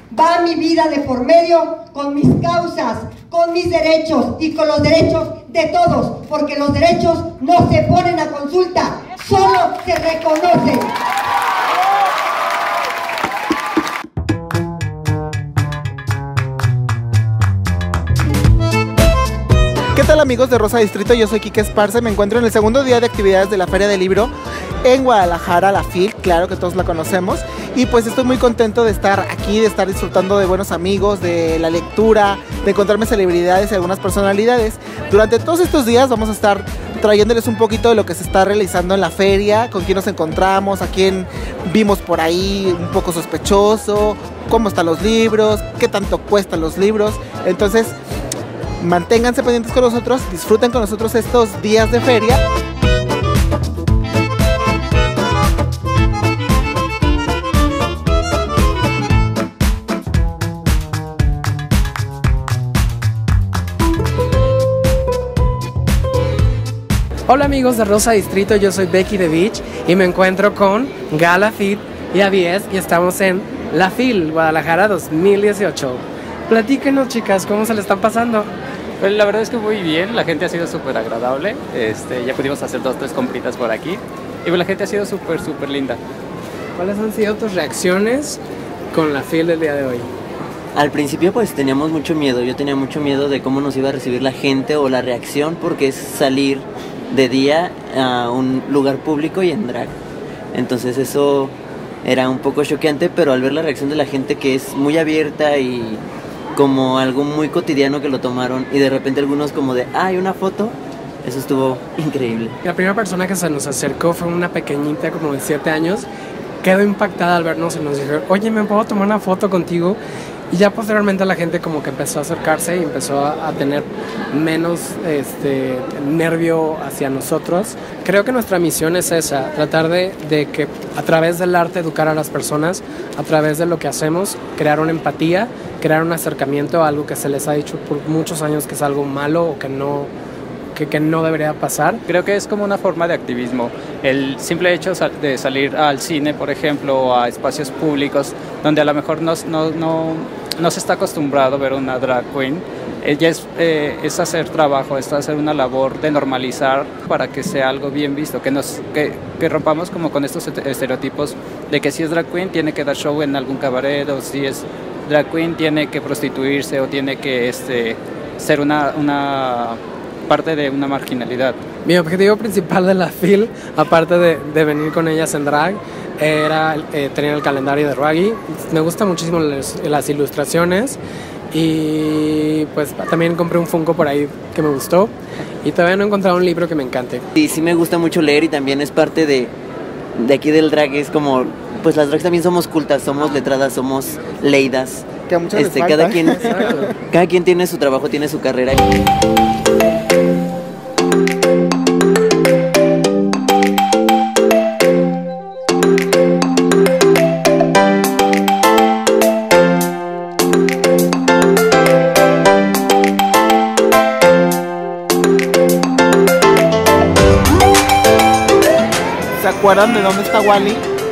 Va mi vida de por medio con mis causas, con mis derechos y con los derechos de todos, porque los derechos no se ponen a consulta, solo se reconocen. ¿Qué tal, amigos de Rosa Distrito? Yo soy Quique Esparce, me encuentro en el segundo día de actividades de la Feria del Libro en Guadalajara, la FIL, claro que todos la conocemos, y pues estoy muy contento de estar aquí, de estar disfrutando de buenos amigos, de la lectura, de encontrarme celebridades y algunas personalidades. Durante todos estos días vamos a estar trayéndoles un poquito de lo que se está realizando en la feria, con quién nos encontramos, a quién vimos por ahí un poco sospechoso, cómo están los libros, qué tanto cuestan los libros. Entonces, manténganse pendientes con nosotros, disfruten con nosotros estos días de feria. Hola amigos de Rosa Distrito, yo soy Becky de Beach y me encuentro con Gala Fit y Avies y estamos en la FIL Guadalajara 2018. Platíquenos, chicas, ¿cómo se le están pasando? Pues la verdad es que muy bien, la gente ha sido súper agradable, ya pudimos hacer 2 o 3 compritas por aquí y pues la gente ha sido súper linda. ¿Cuáles han sido tus reacciones con la FIL del día de hoy? Al principio pues teníamos mucho miedo, yo tenía mucho miedo de cómo nos iba a recibir la gente o la reacción, porque es salir de día a un lugar público y en drag. Entonces eso era un poco choqueante, pero al ver la reacción de la gente, que es muy abierta y como algo muy cotidiano que lo tomaron, y de repente algunos como de, hay una foto, eso estuvo increíble. La primera persona que se nos acercó fue una pequeñita como de 7 años, quedó impactada al vernos y nos dijo, oye, ¿me puedo tomar una foto contigo? Y ya posteriormente la gente como que empezó a acercarse y empezó a tener menos nervio hacia nosotros. Creo que nuestra misión es esa, tratar de que a través del arte educar a las personas, a través de lo que hacemos, crear una empatía, crear un acercamiento a algo que se les ha dicho por muchos años que es algo malo o que no debería pasar. Creo que es como una forma de activismo, el simple hecho de salir al cine, por ejemplo, o a espacios públicos donde a lo mejor no se está acostumbrado a ver una drag queen. Ella es hacer trabajo, es hacer una labor de normalizar para que sea algo bien visto, que rompamos como con estos estereotipos de que si es drag queen tiene que dar show en algún cabaret, o si es drag queen tiene que prostituirse o tiene que ser una parte de una marginalidad. Mi objetivo principal de la FIL, aparte de venir con ellas en drag, era tener el calendario de Raggy. Me gustan muchísimo las ilustraciones y pues también compré un Funko por ahí que me gustó y todavía no he encontrado un libro que me encante. Sí me gusta mucho leer, y también es parte de aquí del drag, es como, pues las drags también somos cultas, somos letradas, somos leídas. Que a muchos les falta. Cada quien tiene su trabajo, tiene su carrera. ¿Se acuerdan de dónde está Wally?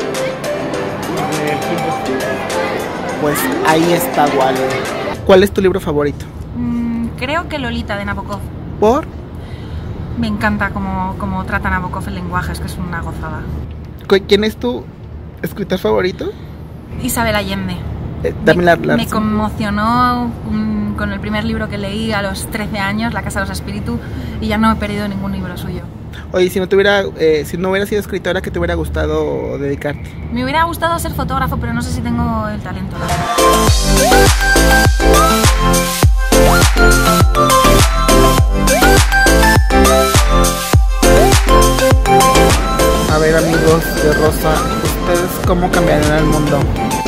Pues ahí está Wally. ¿Cuál es tu libro favorito? Creo que Lolita, de Nabokov. ¿Por? Me encanta cómo trata Nabokov el lenguaje, es que es una gozada. ¿Quién es tu escritor favorito? Isabel Allende. Me conmocionó con el primer libro que leí a los 13 años, La Casa de los Espíritus, y ya no he perdido ningún libro suyo. Oye, si no hubieras sido escritora, ¿qué te hubiera gustado dedicarte? Me hubiera gustado ser fotógrafo, pero no sé si tengo el talento. A ver, amigos de Rosa, ¿ustedes cómo cambiarán el mundo?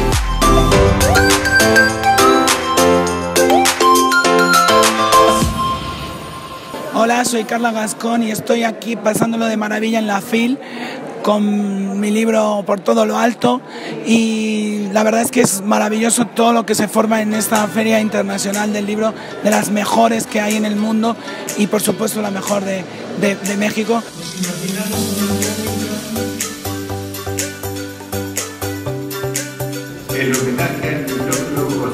Hola, soy Carla Gascón y estoy aquí pasándolo de maravilla en la FIL con mi libro Por todo lo alto, y la verdad es que es maravilloso todo lo que se forma en esta Feria Internacional del Libro, de las mejores que hay en el mundo y por supuesto la mejor de México. El homenaje al filósofo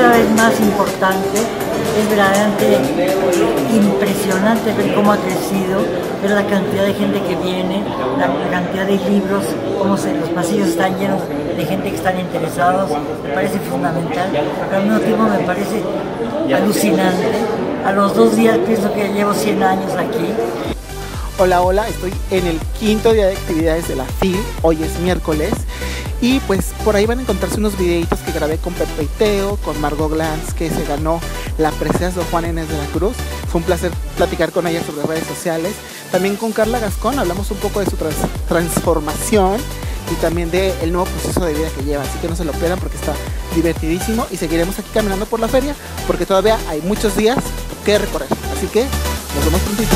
cada vez más importante. Es verdaderamente impresionante ver cómo ha crecido, ver la cantidad de gente que viene, la cantidad de libros, los pasillos están llenos de gente que están interesados. Me parece fundamental, pero al mismo tiempo me parece alucinante. A los 2 días pienso que llevo 100 años aquí. Hola, hola, estoy en el 5º día de actividades de la FIL, hoy es miércoles. Y pues por ahí van a encontrarse unos videitos que grabé con Pepe y Teo, con Margot Glantz, que se ganó la presea de Juan Inés de la Cruz. Fue un placer platicar con ella sobre redes sociales. También con Carla Gascón hablamos un poco de su transformación y también del nuevo proceso de vida que lleva. Así que no se lo pierdan porque está divertidísimo y seguiremos aquí caminando por la feria porque todavía hay muchos días que recorrer. Así que nos vemos prontito.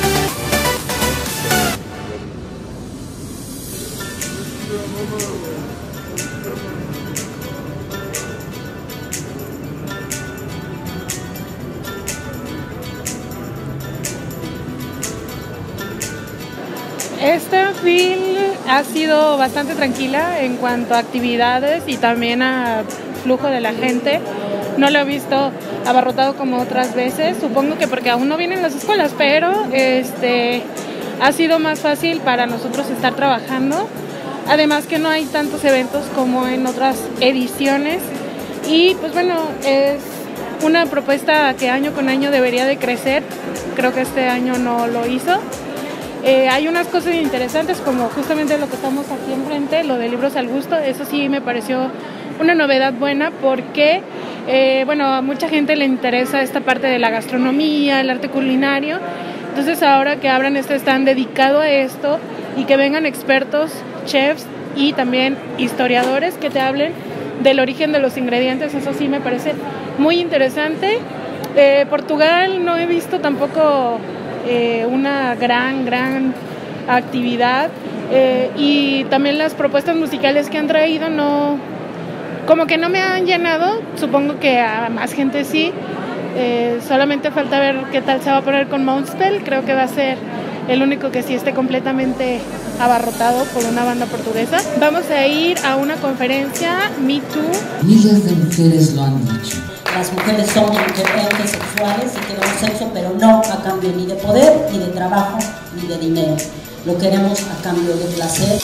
Esta FIL ha sido bastante tranquila en cuanto a actividades y también a flujo de la gente. No lo he visto abarrotado como otras veces, supongo que porque aún no vienen las escuelas, pero ha sido más fácil para nosotros estar trabajando. Además que no hay tantos eventos como en otras ediciones y pues bueno, es una propuesta que año con año debería de crecer. Creo que este año no lo hizo. Hay unas cosas interesantes como justamente lo que estamos aquí enfrente, lo de libros al gusto. Eso sí me pareció una novedad buena porque bueno, a mucha gente le interesa esta parte de la gastronomía, el arte culinario. Entonces ahora que abran este stand dedicado a esto y que vengan expertos, chefs y también historiadores que te hablen del origen de los ingredientes, eso sí me parece muy interesante. Portugal no he visto tampoco una gran actividad y también las propuestas musicales que han traído como que no me han llenado. Supongo que a más gente sí. Solamente falta ver qué tal se va a poner con Mounspell. Creo que va a ser el único que sí esté completamente abarrotado por una banda portuguesa. Vamos a ir a una conferencia Me Too. Miles de mujeres lo han dicho. Las mujeres somos entes sexuales y queremos sexo, pero no a cambio ni de poder, ni de trabajo, ni de dinero. Lo queremos a cambio de placer.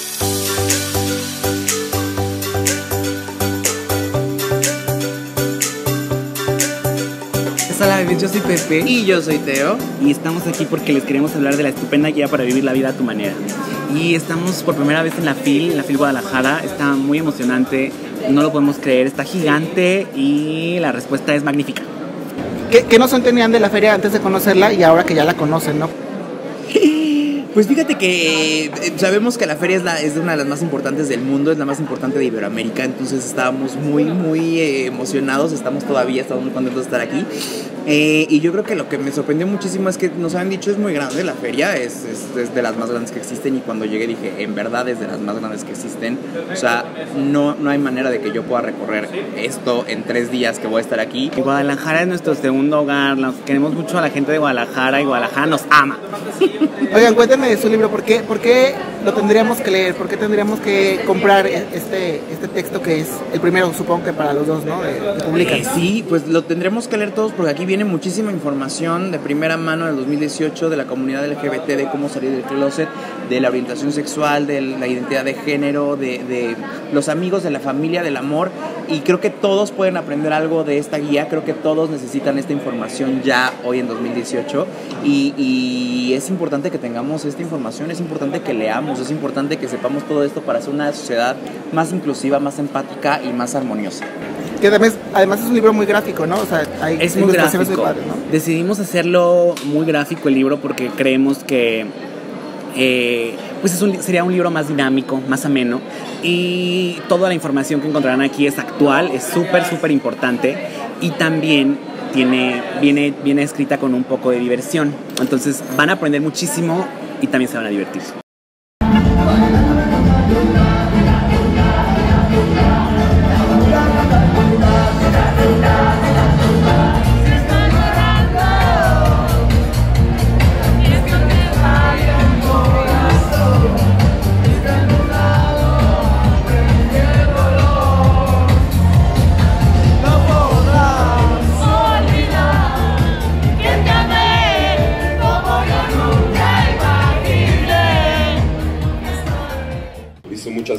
Hola bebés, yo soy Pepe y yo soy Teo y estamos aquí porque les queremos hablar de la estupenda guía para vivir la vida a tu manera. Y estamos por primera vez en la FIL Guadalajara, está muy emocionante, no lo podemos creer, está gigante y la respuesta es magnífica. ¿Qué no se entendían de la feria antes de conocerla y ahora que ya la conocen, no? Pues fíjate que sabemos que la feria es una de las más importantes del mundo, es la más importante de Iberoamérica, entonces estábamos muy emocionados, estamos muy contentos de estar aquí. Y yo creo que lo que me sorprendió muchísimo es que nos habían dicho es muy grande la feria, es de las más grandes que existen, y cuando llegué dije, en verdad es de las más grandes que existen. O sea, no hay manera de que yo pueda recorrer esto en 3 días que voy a estar aquí. Guadalajara es nuestro segundo hogar, nos queremos mucho a la gente de Guadalajara y Guadalajara nos ama. Oigan, cuéntenme de su libro, ¿por qué lo tendríamos que leer? ¿Por qué tendríamos que comprar este texto que es el primero, supongo que para los dos, ¿no? Que publican. Sí, pues lo tendremos que leer todos porque aquí viene muchísima información de primera mano del 2018 de la comunidad LGBT, de cómo salir del closet, de la orientación sexual, de la identidad de género, de los amigos, de la familia, del amor, y creo que todos pueden aprender algo de esta guía, creo que todos necesitan esta información ya hoy en 2018 y es importante que tengamos esta información, es importante que leamos, es importante que sepamos todo esto para hacer una sociedad más inclusiva, más empática y más armoniosa. Que además es un libro muy gráfico, ¿no? O sea, es muy gráfico. Padres, ¿no? Decidimos hacerlo muy gráfico el libro porque creemos que pues sería un libro más dinámico, más ameno, y toda la información que encontrarán aquí es actual, es súper importante, y también viene escrita con un poco de diversión. Entonces van a aprender muchísimo y también se van a divertir.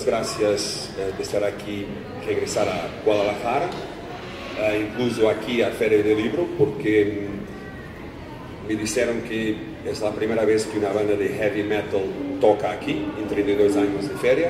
gracias de estar aquí, regresar a Guadalajara, incluso aquí a Feria del Libro, porque me dijeron que es la primera vez que una banda de heavy metal toca aquí, en 32 años de feria.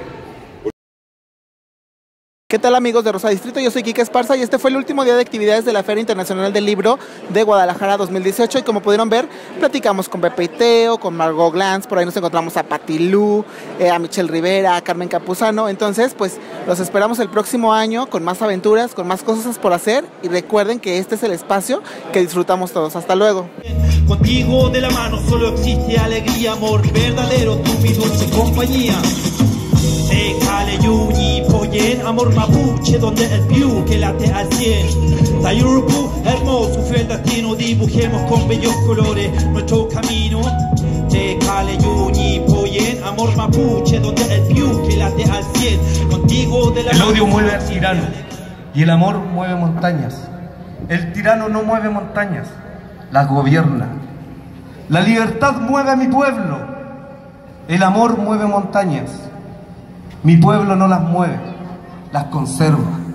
¿Qué tal, amigos de Rosa Distrito? Yo soy Quique Esparza y este fue el último día de actividades de la Feria Internacional del Libro de Guadalajara 2018 y como pudieron ver, platicamos con Pepe y Teo, con Margot Glantz, por ahí nos encontramos a Patti Lu, a Michelle Rivera, a Carmen Campuzano. Entonces, pues los esperamos el próximo año con más aventuras, con más cosas por hacer y recuerden que este es el espacio que disfrutamos todos. Hasta luego. Contigo de la mano solo existe alegría, amor verdadero, tú mi dulce compañía. Caleyuni, Poyen, amor mapuche, donde el piu que late al 100. Tayurpu, hermoso fue el destino, dibujemos con bellos colores nuestro camino. Caleyuni, Poyen, amor mapuche, donde el piu que late al 100. Contigo de la El odio mueve al tirano y el amor mueve montañas. El tirano no mueve montañas, las gobierna. La libertad mueve a mi pueblo, el amor mueve montañas. Mi pueblo no las mueve, las conserva.